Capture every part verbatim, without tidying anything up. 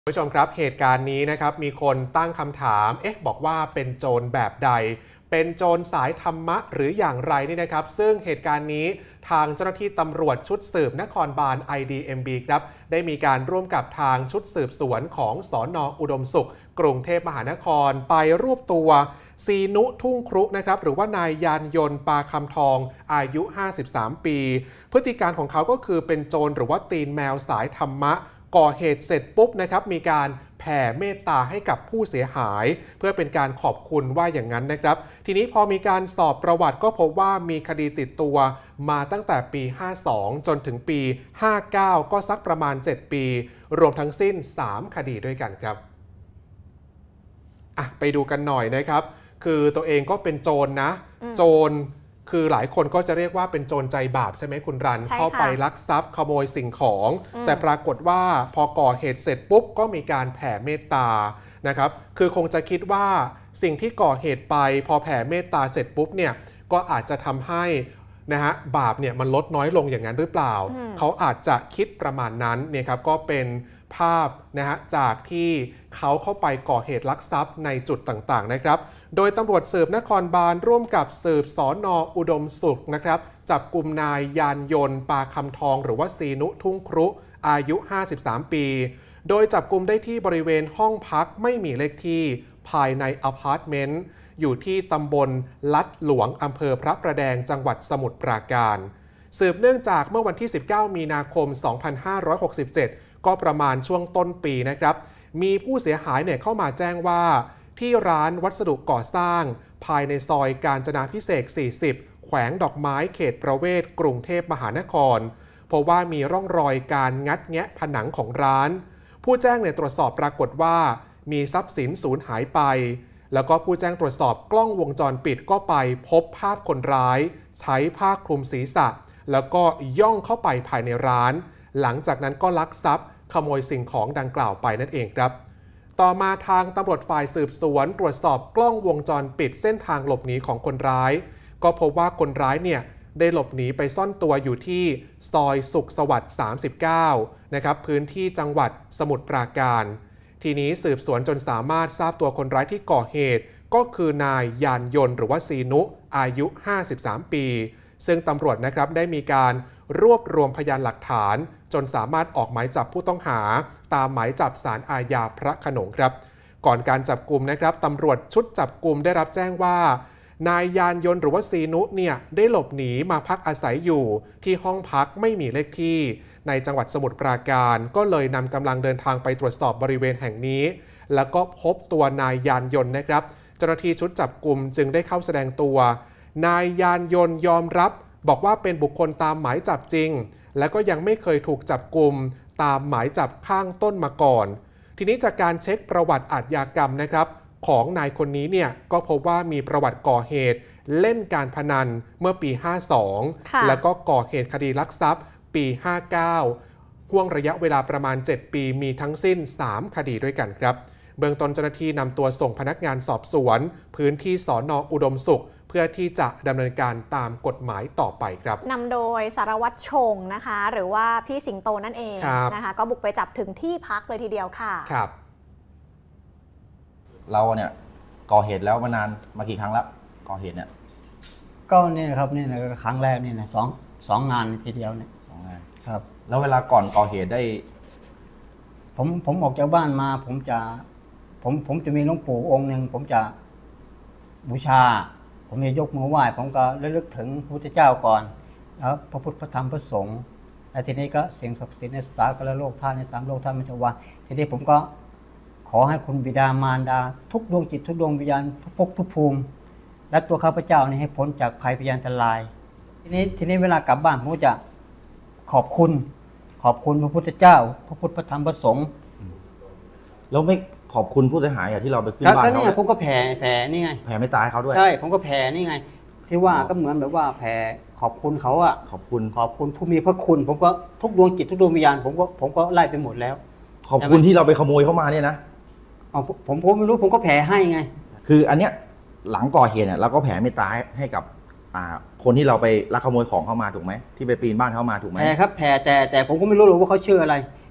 ผู้ชมครับเหตุการณ์นี้นะครับมีคนตั้งคำถามเอ๊ะบอกว่าเป็นโจรแบบใดเป็นโจรสายธรรมะหรืออย่างไรนี่นะครับซึ่งเหตุการณ์นี้ทางเจ้าหน้าที่ตำรวจชุดสืบนครบาล ไอ ดี เอ็ม บี ครับได้มีการร่วมกับทางชุดสืบสวนของสน.อุดมสุขกรุงเทพมหานครไปรวบตัวซีนุทุ่งครุนะครับหรือว่านายยานยนต์ปาคำทองอายุห้าสิบสามปีพฤติการของเขาก็คือเป็นโจรหรือว่าตีนแมวสายธรรมะก่อเหตุเสร็จปุ๊บนะครับมีการแผ่เมตตาให้กับผู้เสียหายเพื่อเป็นการขอบคุณว่าอย่างนั้นนะครับทีนี้พอมีการสอบประวัติก็พบว่ามีคดีติดตัวมาตั้งแต่ปีห้าสองจนถึงปีห้าเก้าก็สักประมาณเจ็ดปีรวมทั้งสิ้นสามคดีด้วยกันครับอ่ะไปดูกันหน่อยนะครับคือตัวเองก็เป็นโจรนะโจรคือหลายคนก็จะเรียกว่าเป็นโจรใจบาปใช่ไหมคุณรันเข้าไปลักทรัพย์ขโมยสิ่งของแต่ปรากฏว่าพอก่อเหตุเสร็จปุ๊บก็มีการแผ่เมตตานะครับคือคงจะคิดว่าสิ่งที่ก่อเหตุไปพอแผ่เมตตาเสร็จปุ๊บเนี่ยก็อาจจะทำให้นะฮะบาปเนี่ยมันลดน้อยลงอย่างนั้นหรือเปล่าเขาอาจจะคิดประมาณนั้นเนี่ยครับก็เป็นภาพนะฮะจากที่เขาเข้าไปก่อเหตุลักทรัพย์ในจุดต่างๆนะครับโดยตำรวจสืบนครบาลร่วมกับสืบสน.อุดมสุขนะครับจับกลุ่มนายยานยนต์ปาคำทองหรือว่าซีนุทุ่งครุอายุห้าสิบสามปีโดยจับกลุ่มได้ที่บริเวณห้องพักไม่มีเลขที่ภายในอพาร์ตเมนต์อยู่ที่ตำบลลัดหลวงอำเภอพระประแดงจังหวัดสมุทรปราการสืบเนื่องจากเมื่อวันที่สิบเก้ามีนาคมสองพันห้าร้อยหกสิบเจ็ดก็ประมาณช่วงต้นปีนะครับมีผู้เสียหายเนี่ยเข้ามาแจ้งว่าที่ร้านวัสดุก่อสร้างภายในซอยกาญจนาภิเษกสี่สิบแขวงดอกไม้เขตประเวศกรุงเทพมหานครเพราะว่ามีร่องรอยการงัดแงะผนังของร้านผู้แจ้งเนี่ยตรวจสอบปรากฏว่ามีทรัพย์สินสูญหายไปแล้วก็ผู้แจ้งตรวจสอบกล้องวงจรปิดก็ไปพบภาพคนร้ายใช้ผ้าคลุมศีรษะแล้วก็ย่องเข้าไปภายในร้านหลังจากนั้นก็ลักทรัพย์ขโมยสิ่งของดังกล่าวไปนั่นเองครับต่อมาทางตำรวจฝ่ายสืบสวนตรวจสอบกล้องวงจรปิดเส้นทางหลบหนีของคนร้ายก็พบว่าคนร้ายเนี่ยได้หลบหนีไปซ่อนตัวอยู่ที่ซอยสุขสวัสดิ์สามสิบเก้านะครับพื้นที่จังหวัดสมุทรปราการทีนี้สืบสวนจนสามารถทราบตัวคนร้ายที่ก่อเหตุก็คือนายยานยนต์หรือว่าซีนุอายุห้าสิบสามปีซึ่งตำรวจนะครับได้มีการรวบรวมพยานหลักฐานจนสามารถออกหมายจับผู้ต้องหาตามหมายจับศาลอาญาพระโขนงครับก่อนการจับกุมนะครับตำรวจชุดจับกุมได้รับแจ้งว่านายยานยนต์หรือว่าซีนุเนี่ยได้หลบหนีมาพักอาศัยอยู่ที่ห้องพักไม่มีเลขที่ในจังหวัดสมุทรปราการก็เลยนำกำลังเดินทางไปตรวจสอบบริเวณแห่งนี้แล้วก็พบตัวนายยานยนต์นะครับเจ้าหน้าที่ชุดจับกุมจึงได้เข้าแสดงตัวนายยานยนต์ยอมรับบอกว่าเป็นบุคคลตามหมายจับจริงและก็ยังไม่เคยถูกจับกุมตามหมายจับข้างต้นมาก่อนทีนี้จากการเช็คประวัติอาชญากรรมนะครับของนายคนนี้เนี่ยก็พบว่ามีประวัติก่อเหตุเล่นการพนันเมื่อปีห้าสองแล้วก็ก่อเหตุคดีลักทรัพย์ปีห้าเก้าห่วงระยะเวลาประมาณเจ็ดปีมีทั้งสิ้นสามคดีด้วยกันครับเบื้องต้นเจ้าหน้าที่นำตัวส่งพนักงานสอบสวนพื้นที่สน.อุดมสุขเพื่อที่จะดำเนินการตามกฎหมายต่อไปครับนำโดยสารวัตรชงนะคะหรือว่าพี่สิงโตนั่นเองนะคะก็บุกไปจับถึงที่พักเลยทีเดียวค่ะครับเราเนี่ยก่อเหตุแล้วมานานมากี่ครั้งแล้วก่อเหตุเนี่ยก็นี่นะครับนี่นะครั้งแรกนี่นะสองสองงานทีเดียวเนี่ยสองงานครับแล้วเวลาก่อนก่อเหตุได้ผมผมออกจากบ้านมาผมจะผมผมจะมีหลวงปู่องค์หนึ่งผมจะบูชาผมจะยกมือไหว้ผมก็ระลึกถึงพระพุทธเจ้าก่อนแล้วพระพุทธพระธรรมพระสงฆ์และทีนี้ก็เสียงศักดิ์สิทธิ์ในสากลโลกท่านในสามโลกท่านมิจวาทีนี้ผมก็ขอให้คุณบิดามารดาทุกดวงจิตทุกดวงวิญญาณทุกภพทุกภูมิและตัวข้าพเจ้านี่ให้พ้นจากภัยพยานอันตรายทีนี้ทีนี้เวลากลับบ้านผมก็จะขอบคุณขอบคุณพระพุทธเจ้าพระพุทธพระธรรมพระสงฆ์แล้วไม่ขอบคุณผู้เสียหายที่เราไปขึ้นบ้านเขาเนี่ยผมก็แผ่แผ่นี่ไงแผ่ไม่ตายเขาด้วยใช่ผมก็แผ่นี่ไงที่ว่าก็เหมือนแบบว่าแผ่ขอบคุณเขาอะขอบคุณขอบคุณผู้มีพระคุณผมก็ทุกดวงจิตทุกดวงวิญญาณผมก็ผมก็ไล่ไปหมดแล้วขอบคุณที่เราไปขโมยเข้ามาเนี่ยนะเอาผมผมไม่รู้ผมก็แผ่ให้ไงคืออันเนี้ยหลังก่อเหตุเนี่ยเราก็แผ่เมตตาให้กับอ่าคนที่เราไปลักขโมยของเข้ามาถูกไหมที่ไปปีนบ้านเข้ามาถูกไหมแผ่ครับแผ่แต่แต่ผมก็ไม่รู้หรอกว่าเขาชื่ออะไร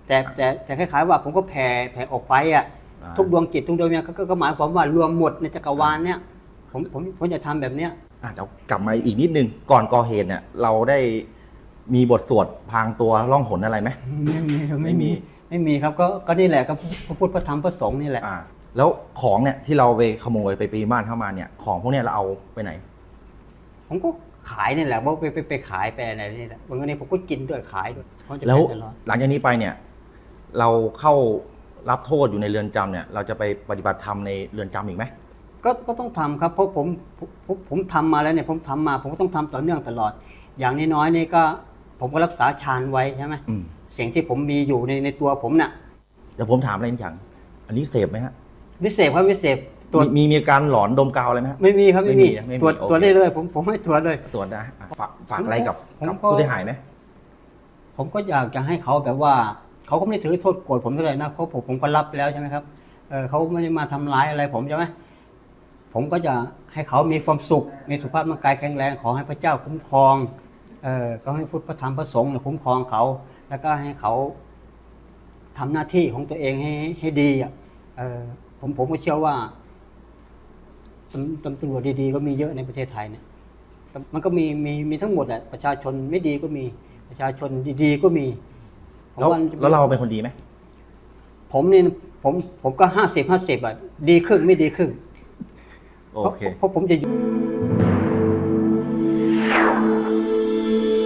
แต่แต่แต่คล้ายๆว่าผมก็แผ่แผ่ออกไปอ่ะอ่าทุกดวงจิตทุกดวงวิญญาณก็ก็ก็หมายความว่ารวมหมดในจักรวาลเนี่ยผมผมผมจะทำแบบเนี้ยอ่ะเดี๋ยวกลับมาอีกนิดนึงก่อนก่อเหตุเนี่ยเราได้มีบทสวดพรางตัวล่องหนอะไรไหมไม่มีครับไม่ไม่มีมีไม่มีครับก็ก็นี่แหละก็พระพุทธพระธรรมพระสงฆ์นี่แหละอ่าแล้วของเนี่ยที่เราไปขโมยไปปีนบ้านเข้ามาเนี่ยของพวกเนี้ยเราเอาไปไหนผมก็ขายนี่แหละว่าไปไปไปขายไปอะไรนี่แหละบางทีผมก็กินด้วยขายด้วยเพราะจะแล้วเป็นตลอดหลังจากนี้ไปเนี่ยเราเข้ารับโทษอยู่ในเรือนจำเนี่ยเราจะไปปฏิบัติธรรมในเรือนจำอีกไหมก็ก็ต้องทำครับเพราะผมผมผมผมทำมาแล้วเนี่ยผมทำมา ผมก็ต้องทำต่อเนื่องตลอด อย่างน้อยๆนี่ก็ผมก็รักษาฌานไว้ใช่ไหมอืมเสียงที่ผมมีอยู่ในในตัวผมน่ะเดี๋ยวผมถามอะไรนิดอย่างอันนี้เสพไหมฮะวิเศษครับวิเศษตรวจมีมีมีอาการหลอนดมกาวอะไรไหมฮะไม่มีครับไม่มีไม่มีนะไม่มีตรวจโอเคตรวจได้เลยผมผมให้ตรวจเลยตรวจนะอ่ะฝากฝากอะไรกับผมกับก็ผู้เสียหายไหมผมก็อยากจะให้เขาแบบว่าเขาก็ไม่ได้ถือโทษโกรธผมเท่าไหร่นะเพราะผมผมก็รับไปแล้วใช่ไหมครับเออเขาไม่ได้มาทำร้ายอะไรผมใช่ไหมผมก็จะให้เขามีความสุขมีสุขภาพร่างกายแข็งแรงขอให้พระเจ้าคุ้มครองเออก็ให้พุทธพระธรรมพระสงฆ์เนี่ยคุ้มครองเขา แล้วก็ให้เขาทำหน้าที่ของตัวเองให้ให้ดีอ่ะเออผมผมก็เชื่อว่าตำตำตำรวจดีๆก็มีเยอะในประเทศไทยเนี่ยมันก็มีมีมีทั้งหมดแหละประชาชนไม่ดีก็มีประชาชนดีๆก็มีผมแล้วว่าแล้วเราเป็นคนดีไหมผมนี่ผมผมก็ห้าสิบห้าสิบอ่ะดีครึ่งไม่ดีครึ่งโอเพราะเคเพราะผมจะอยู่